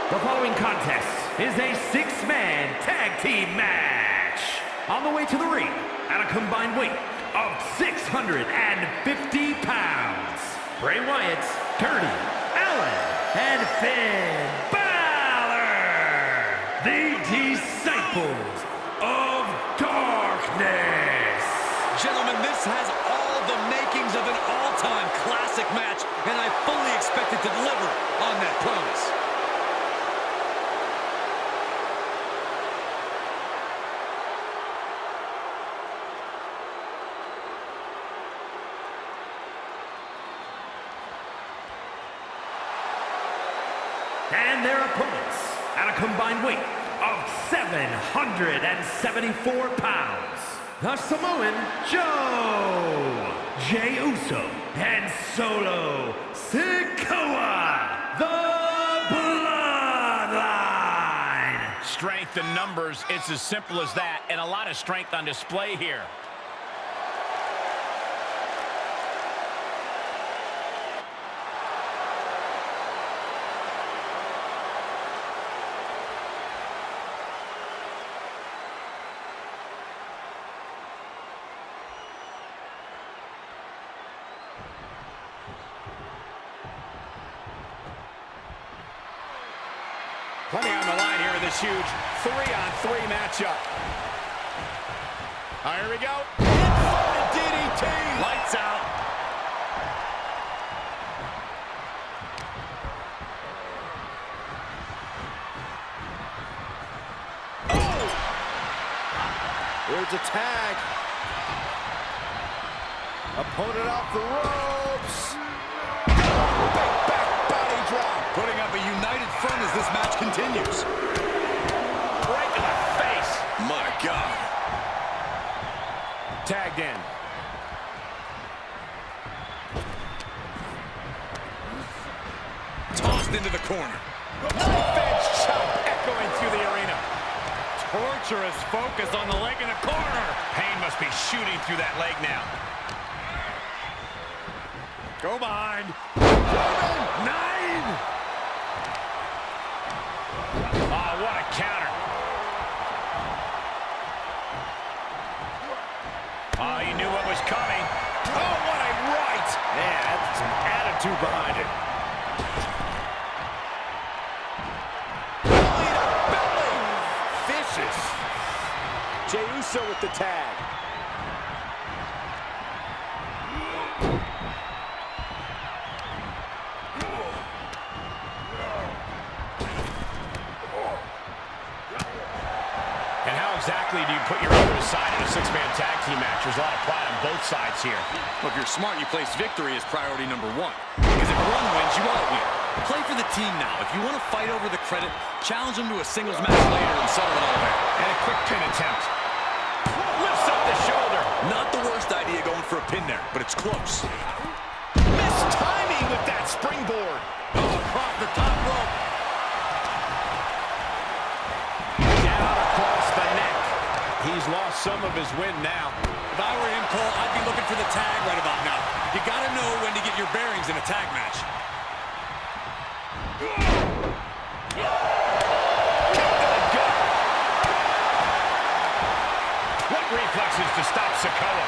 The following contest is a six-man tag team match. On the way to the ring, at a combined weight of 650 pounds, Bray Wyatt, Dirty Allen, and Finn Balor, the Disciples of Darkness. Gentlemen, this has all the makings of an all-time classic match, and I fully expect it to deliver on that promise. And their opponents, at a combined weight of 774 pounds, the Samoan Joe, Jey Uso, and Solo Sikoa, the Bloodline. Strength in numbers, it's as simple as that, and a lot of strength on display here. Plenty on the line here in this huge 3-on-3 matchup. All right, here we go. Inverted DDT. Lights out. Oh! There's a tag. Opponent off the ropes. Big back body drop. Putting up a united front as this match continues. Right in the face. My God. Tagged in. Tossed into the corner. Knife-edge chop echoing through the arena. Torturous focus on the leg in the corner. Pain must be shooting through that leg now. Go behind. 9. Oh, what a counter. Oh, he knew what was coming. Oh, what a right. Man, that's some attitude behind it. Belly to belly. Vicious. Jey Uso with the tag. And how exactly do you put your opponent aside in a six-man tag team match? There's a lot of pride on both sides here. Well, if you're smart, you place victory as priority number 1. Because if one wins, you all win. Play for the team now. If you want to fight over the credit, challenge them to a singles match later and settle it all there. And a quick pin attempt. Lifts up the shoulder. Not the worst idea going for a pin there, but it's close. Missed timing with that springboard. Oh, across the top rope. Down across the neck. He's lost some of his wind now. If I were him, Cole, I'd be looking for the tag right about now. You got to know when to get your bearings in a tag match. Kick to the gut. What reflexes to stop Sikoa?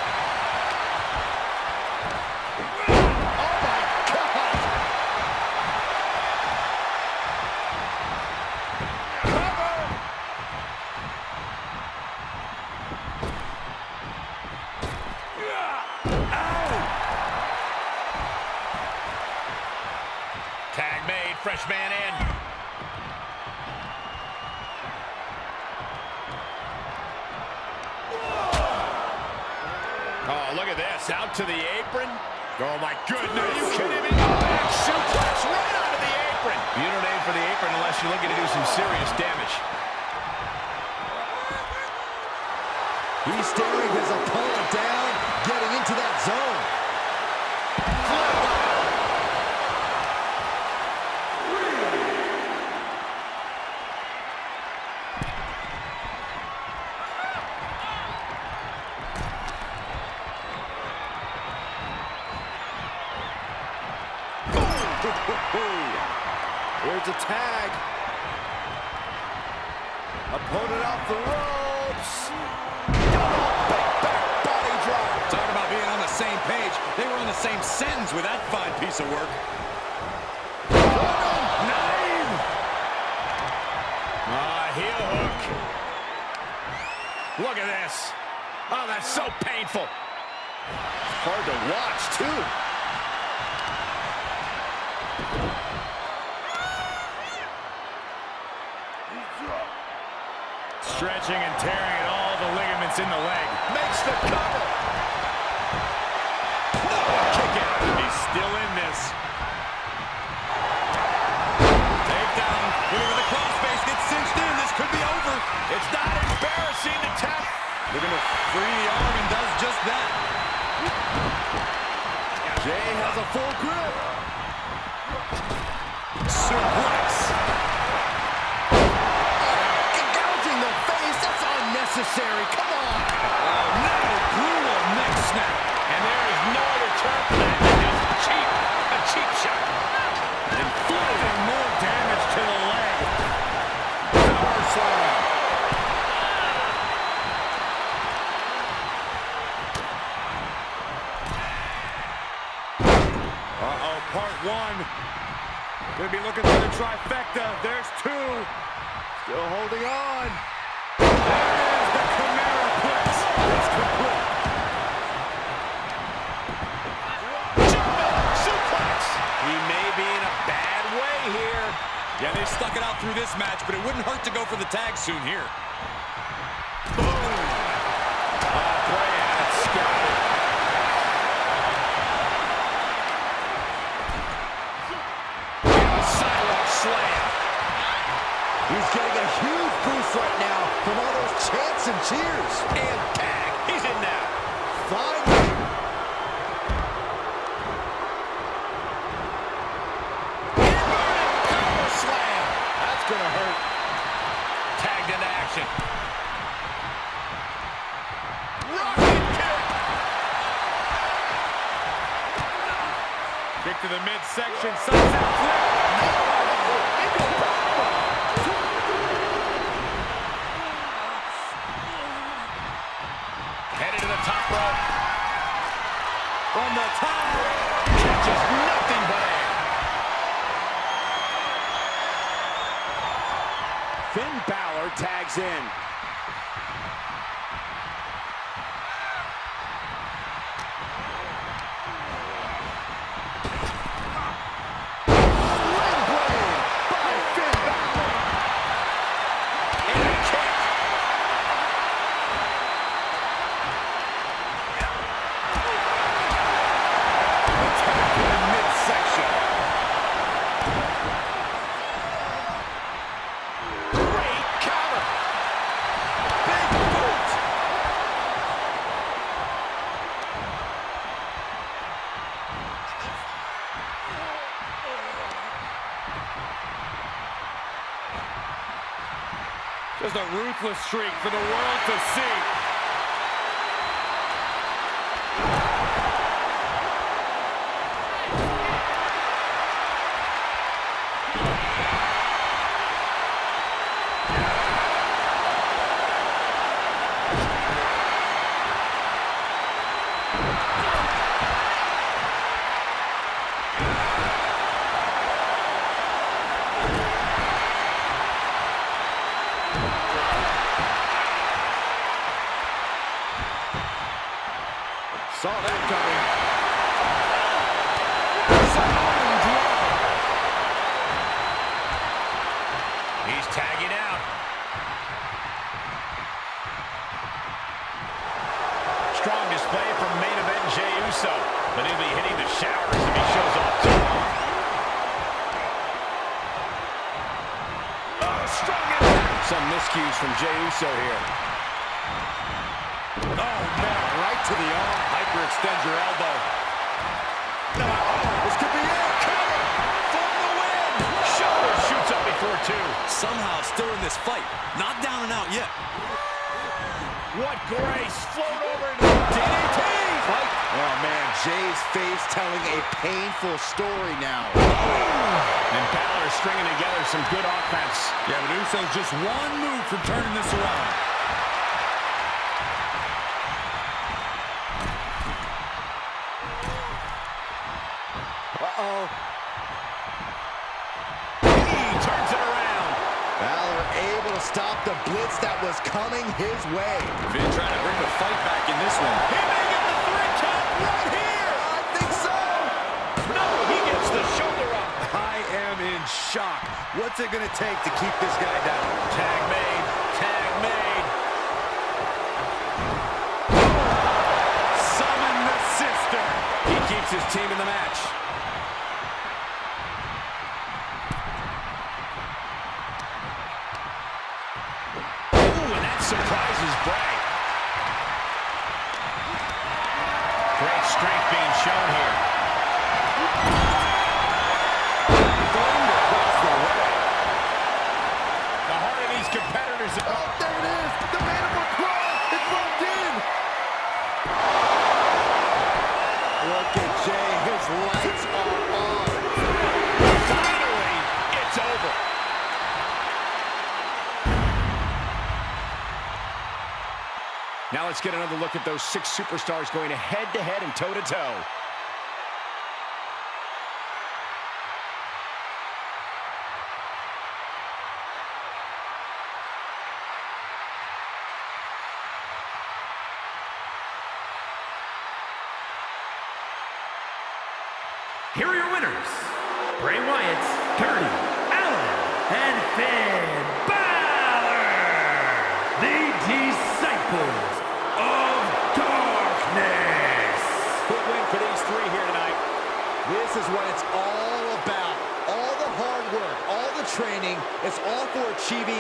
Tag made, fresh man in. Oh, look at this, out to the apron. Oh my goodness. Are you kidding me? Back suplex right onto the apron. You don't aim for the apron unless you're looking to do some serious damage. He's staring his opponent down, getting into that zone. There's a tag. Opponent off the ropes. Big back body drop. Talk about being on the same page. They were on the same sentence with that fine piece of work. Heel hook. Look at this. Oh, that's so painful. Hard to watch, too. Stretching and tearing at all the ligaments in the leg. Makes the cover. No, kick out. He's still in this. Takedown. Looking at the crossface. Gets cinched in. This could be over. It's not embarrassing to tap. Looking to free the arm and does just that. Jay has a full grip. Suplex. Gouging the face. That's unnecessary. Come on. Oh, no. Brutal neck snap. And there is no other term for that than just cheap. A cheap shot. Inflicting more damage to the leg. Power slam. Part one. Gonna be looking for the trifecta. There's two. Still holding on. There is the Chimera Plex. It's complete. German suplex. He may be in a bad way here. Yeah, they stuck it out through this match, but it wouldn't hurt to go for the tag soon here. Boom. Oh, Bray had it scouted. Slam. He's getting a huge boost right now from all those chants and cheers. And tag. He's in now. Finally. Inverted power slam. That's going to hurt. Tagged into action. Rocket kick. Kick to the midsection. Sunset flip. Headed to the top rope. From the top. Catches nothing but air. Finn Balor tags in. Just a ruthless streak for the world to see. Saw that coming. He's tagging out. Strong display from main event Jey Uso, but he'll be hitting the showers if he shows off too long. Strong impact. Some miscues from Jey Uso here. Oh, man, right to the arm. Hyperextend your elbow. No, this could be it. Cover for the win. Shoulder shoots up before two. Somehow still in this fight. Not down and out yet. What grace. Float over into the DDT. Oh, man, Jay's face telling a painful story now. And Balor stringing together some good offense. Yeah, but Uso's just one move from turning this around. Uh-oh. He turns it around. Balor able to stop the blitz that was coming his way. Finn trying to bring the fight back in this one. He may get the 3 count right here. I think so. No, he gets the shoulder up. I am in shock. What's it going to take to keep this guy down? Tag made. Tag made. Summon the sister. He keeps his team in the match. Surprises Bray. Great strength being shown here. Thrown across the way. The heart of these competitors. Oh, there it is. The mandible claw. It's locked in. Look at Jay. His lights are on. Finally, it's over. Now let's get another look at those 6 superstars going head-to-head and toe-to-toe. Here are your winners, Bray Wyatt, Darby Allin, and Finn Balor, the Disciples of Darkness. Big win for these 3 here tonight. This is what it's all about. All the hard work, all the training, it's all for achieving.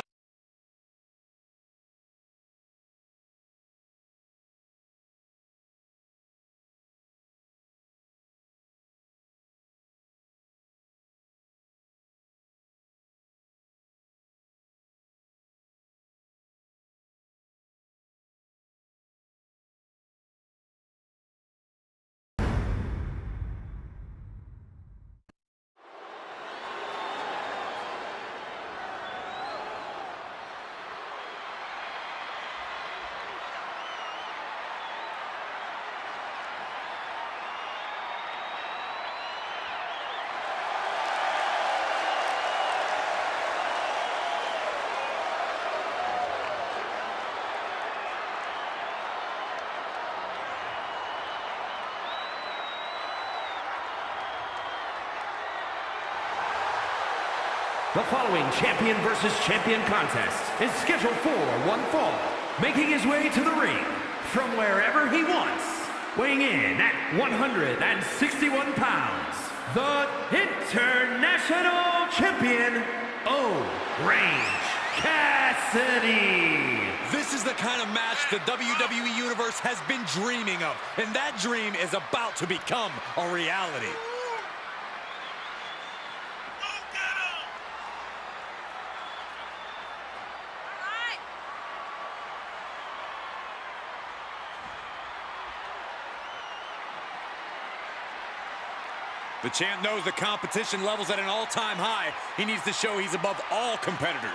The following champion versus champion contest is scheduled for one fall, making his way to the ring from wherever he wants, weighing in at 161 pounds, the International Champion, Orange Cassidy. This is the kind of match the WWE Universe has been dreaming of, and that dream is about to become a reality. The champ knows the competition level's at an all-time high. He needs to show he's above all competitors.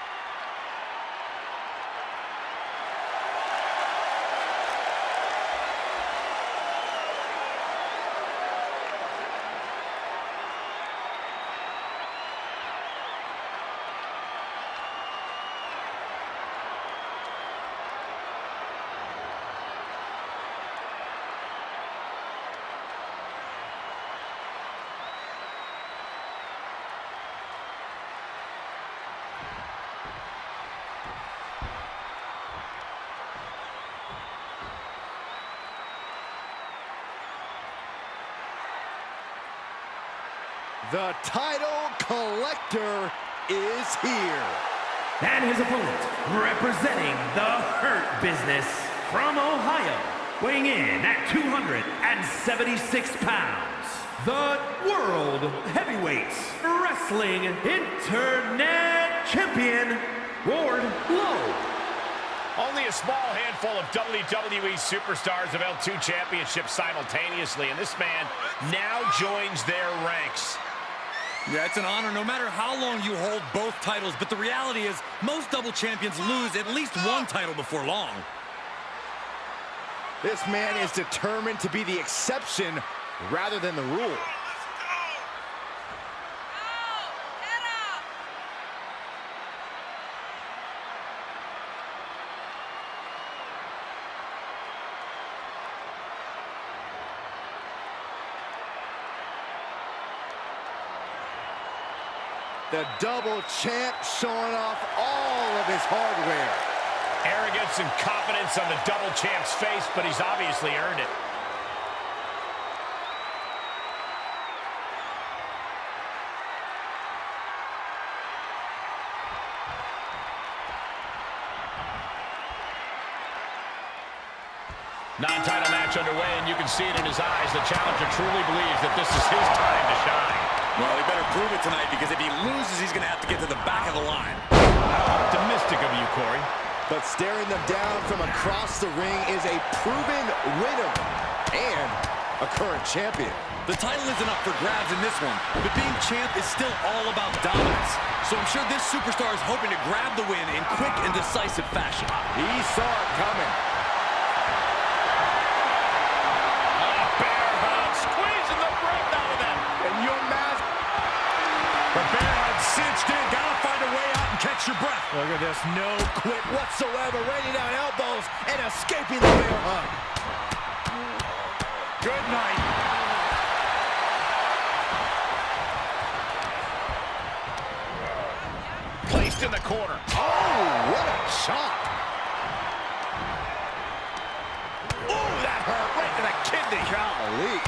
The title collector is here. And his opponent, representing the Hurt Business from Ohio, weighing in at 276 pounds, the World Heavyweight Wrestling Internet Champion, Ward Lowe. Only a small handful of WWE superstars have held 2 championships simultaneously, and this man now joins their ranks. Yeah, it's an honor no matter how long you hold both titles, but the reality is most double champions lose at least one title before long. This man is determined to be the exception rather than the rule. The double champ showing off all of his hardware. Arrogance and confidence on the double champ's face, but he's obviously earned it. Non-title match underway, and you can see it in his eyes. The challenger truly believes that this is his time to shine. Well, he better prove it tonight, because if he loses, he's going to have to get to the back of the line. How optimistic of you, Corey. But staring them down from across the ring is a proven winner and a current champion. The title isn't up for grabs in this one, but being champ is still all about dominance. So I'm sure this superstar is hoping to grab the win in quick and decisive fashion. He saw it coming. Squeezing the breath out of them. And your mask. The bear hug cinched in. Gotta find a way out and catch your breath. Look at this. No quit whatsoever. Raining down elbows and escaping the bear hug. Good night. Placed in the corner. Oh, what a shot. Oh, that hurt right to the kidney. Golly.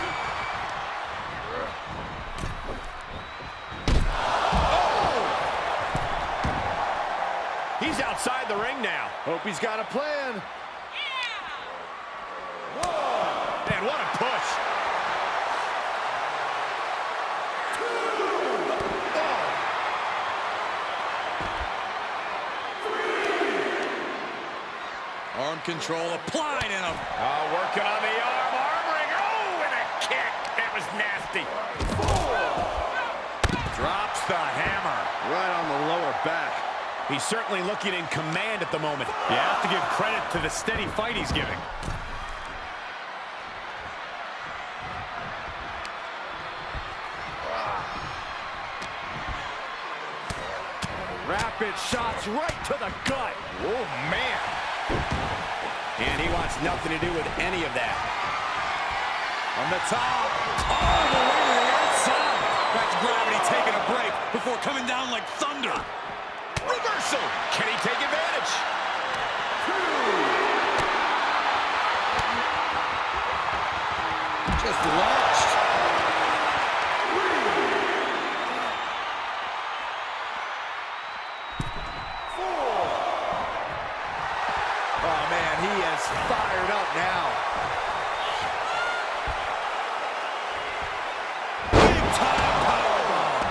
He's outside the ring now. Hope he's got a plan. Man, what a push. Arm control applied in him. Oh, working on the arm wringer. Oh, and a kick. That was nasty. Drops the hammer. Right on the lower back. He's certainly looking in command at the moment. You have to give credit to the steady fight he's giving. Rapid shots right to the gut. Oh, man. And he wants nothing to do with any of that. On the top. Oh, the way to the outside. That's gravity taking a break before coming down like thunder. Reversal. Can he take advantage? Just launched. Oh, man, he is fired up now. Big-time powerbomb.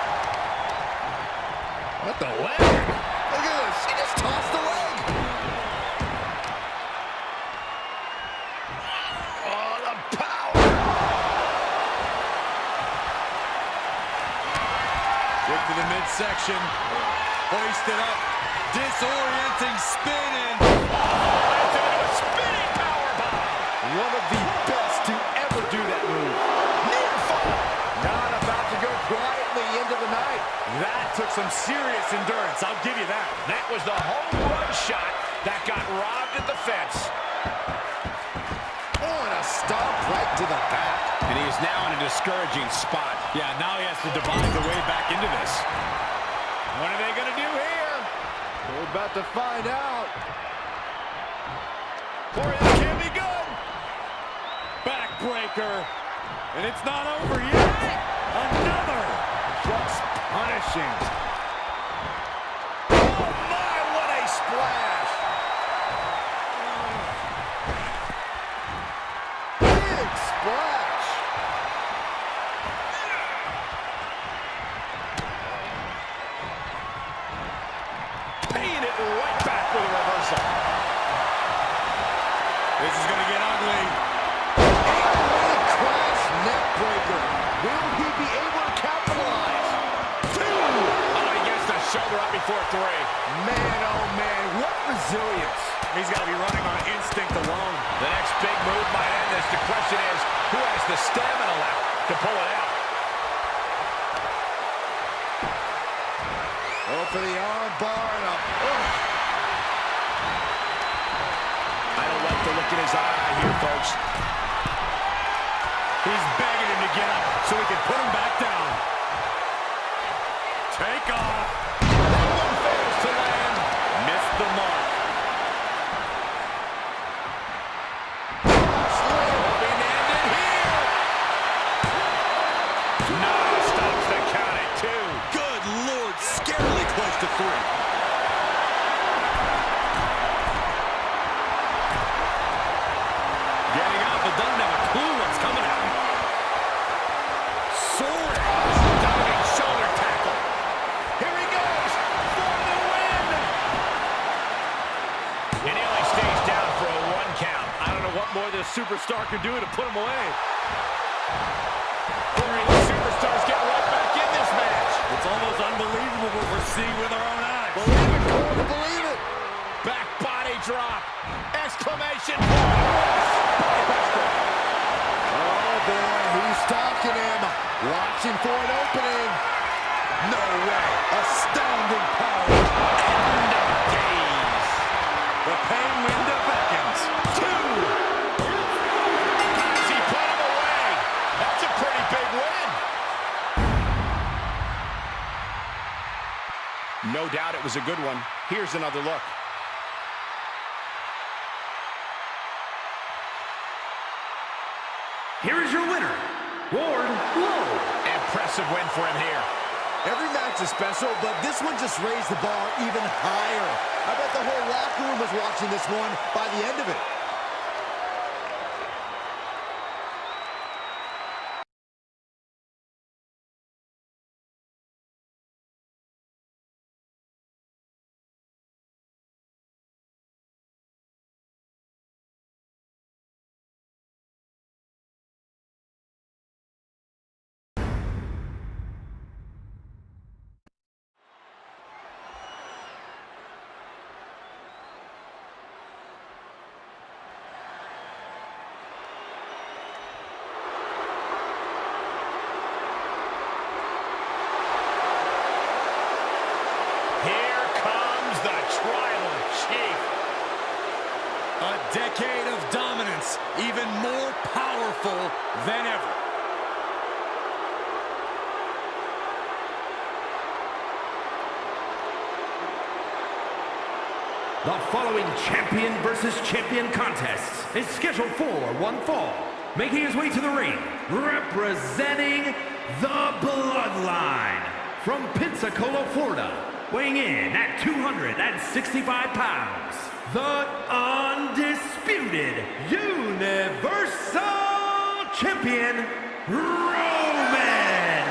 What the leg? Look at this. She just tossed the leg. Oh, the power. Get to the midsection. Hoisted up. Disorienting spin in. That's into a spinning powerbomb. One of the best to ever do that move. Near fall. Not about to go quietly into the night. That took some serious endurance, I'll give you that. That was the home run shot that got robbed at the fence. Oh, and a stomp right to the back. And he is now in a discouraging spot. Yeah, now he has to devise the way back into this. What are they going to do here? We're about to find out. Corey, this can't be good. Backbreaker. And it's not over yet. Another. Just punishing. Oh, my, what a splash. Big splash. Paying it right back with a reversal. shoulder up before 3. Man, oh man, what resilience. He's got to be running on instinct alone. The next big move might end this. The question is, who has the stamina left to pull it out? Oh, for the arm bar and up. Oh. I don't like the look in his eye here, folks. He's begging him to get up so he can put him back down. Take off. That one fails to land. Missed the mark. Being ended here. No, stops the count at 2. Good Lord, scarily close to 3. Getting up, but doesn't have a clue what's coming at him. Soaring. Diving shoulder tackle. Here he goes for the win. And he only stays down for a 1 count. I don't know what more this superstar can do to put him away. Three superstars get right back in this match. It's almost unbelievable what we're seeing with our own eyes. Believe it, Cole, believe it. Back body drop. Exclamation point. Oh boy, he's stalking him. Watching for an opening. No way. Astounding power. End of days. The pain window beckons. 2. Has he put him away? That's a pretty big win. No doubt it was a good one. Here's another look. Here is your winner, Ward Lowe. Impressive win for him here. Every match is special, but this one just raised the bar even higher. I bet the whole locker room was watching this one by the end of it. A decade of dominance, even more powerful than ever. The following champion versus champion contest is scheduled for one fall. Making his way to the ring, representing the Bloodline from Pensacola, Florida, weighing in at 265 pounds, the undisputed Universal Champion, Roman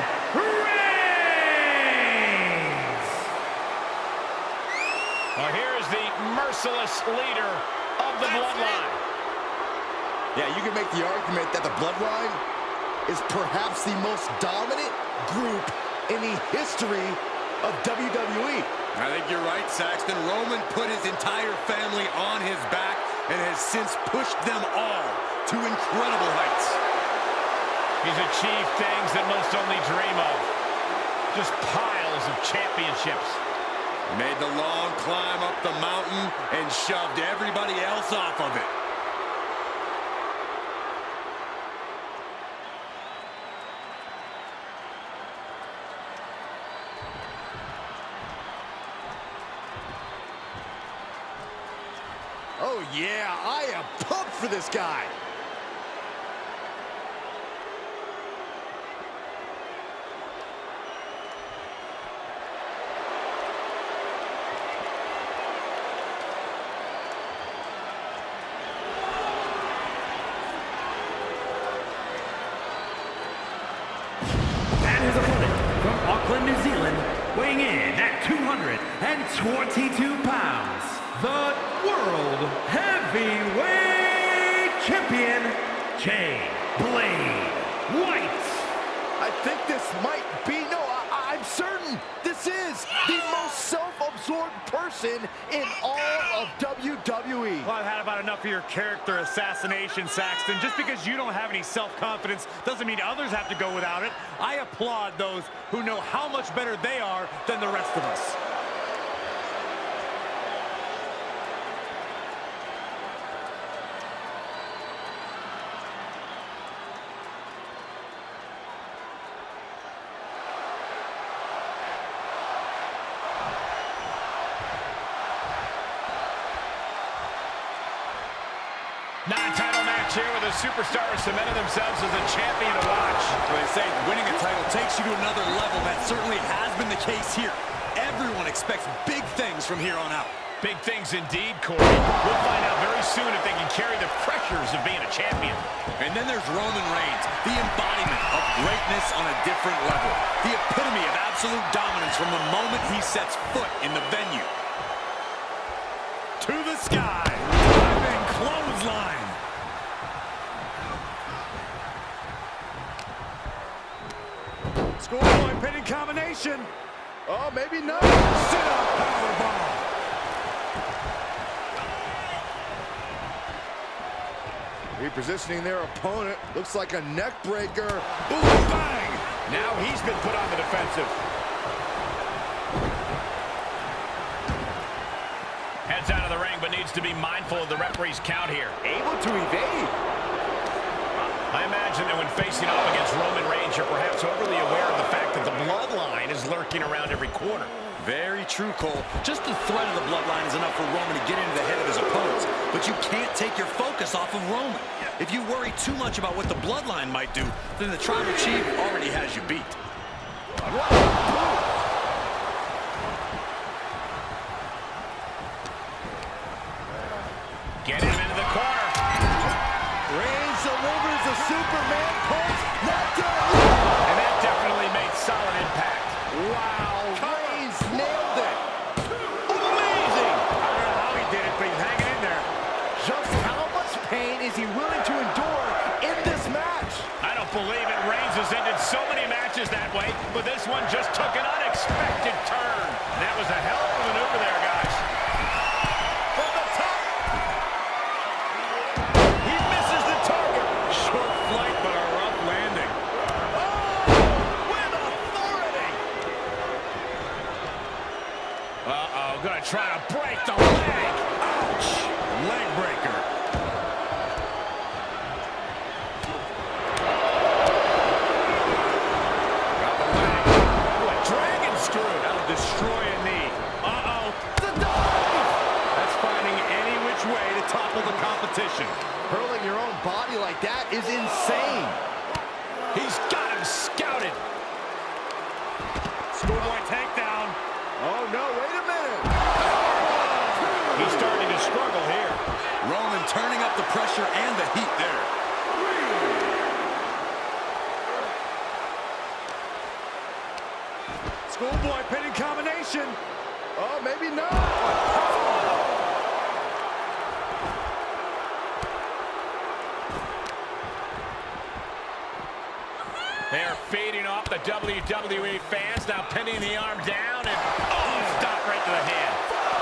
Reigns. Well, here is the merciless leader of the Bloodline. Yeah, you can make the argument that the Bloodline is perhaps the most dominant group in the history of WWE. I think you're right, Saxton. Roman put his entire family on his back and has since pushed them all to incredible heights. He's achieved things that most only dream of. Just piles of championships. Made the long climb up the mountain and shoved everybody else off of it. Oh yeah, I am pumped for this guy. And his opponent from Auckland, New Zealand, weighing in at 222 pounds, the World Heavyweight Champion, Jay Blade White. I think this might be, no, I'm certain this This is the most self-absorbed person in all of WWE. Well, I've had about enough of your character assassination, Saxton. Just because you don't have any self-confidence doesn't mean others have to go without it. I applaud those who know how much better they are than the rest of us. Non-title match here with a superstar cementing themselves as a champion to watch. Well, they say winning a title takes you to another level. That certainly has been the case here. Everyone expects big things from here on out. Big things indeed, Corey. We'll find out very soon if they can carry the pressures of being a champion. And then there's Roman Reigns, the embodiment of greatness on a different level. The epitome of absolute dominance from the moment he sets foot in the venue. To the sky. Diving clothesline. Schoolboy pinning combination. Oh, maybe not. Sit-up powerbomb. Repositioning their opponent. Looks like a neck breaker. Ooh, bang. Now he's been put on the defensive. Heads out of the ring, but needs to be mindful of the referee's count here. Able to evade. I imagine that when facing off against Roman Reigns, you're perhaps overly aware of the fact that the bloodline is lurking around every corner. Very true, Cole. Just the threat of the bloodline is enough for Roman to get into the head of his opponents. But you can't take your focus off of Roman. If you worry too much about what the bloodline might do, then the Tribal Chief already has you beat. Getting him into the corner. Reigns delivers a Superman punch. Not done. And that definitely made solid impact. Wow, Reigns nailed it. Amazing. I don't know how he did it, but he's hanging in there. Just how much pain is he willing to endure in this match? I don't believe it. Reigns has ended so many matches that way, but this one just took an unexpected turn. That was a hell of a maneuver there, guys. From the top. He misses the target. Short flight, but a rough landing. With authority. Uh-oh, gonna try to break the leg. Ouch. Leg breaker. Got the leg. What, dragon screw. That'll destroy a knee. Uh-oh. The dive. That's finding any which way to topple the competition. Hurling your own body like that is insane. He's got him scouted. Schoolboy takedown. Oh, no, wait a minute. He's starting to struggle here. Roman turning up the pressure and the heat there. Schoolboy pinning combination. Oh, maybe not. They're feeding off the WWE fans, now pinning the arm down, and oh, stop right to the hand.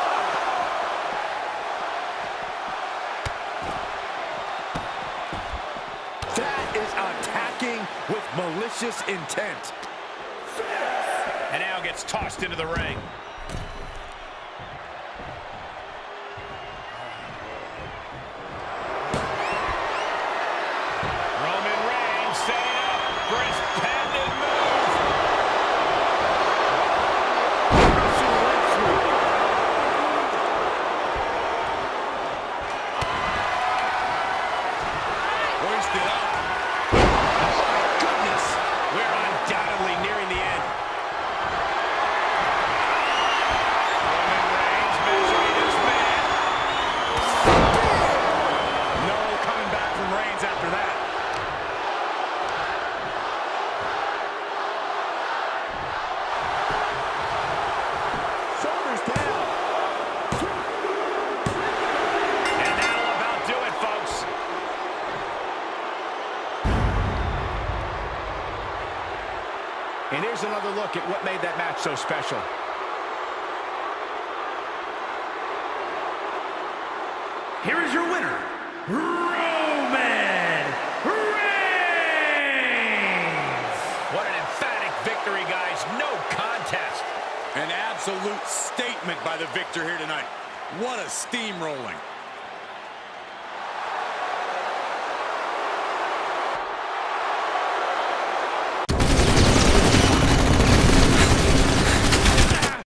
That is attacking with malicious intent. And now gets tossed into the ring. Roman Reigns setting up for his pending move. Hoisted up. Oh my goodness. We're undoubtedly nearing the end. so special. Here is your winner, Roman Reigns! What an emphatic victory, guys. No contest. An absolute statement by the victor here tonight. What a steamrolling.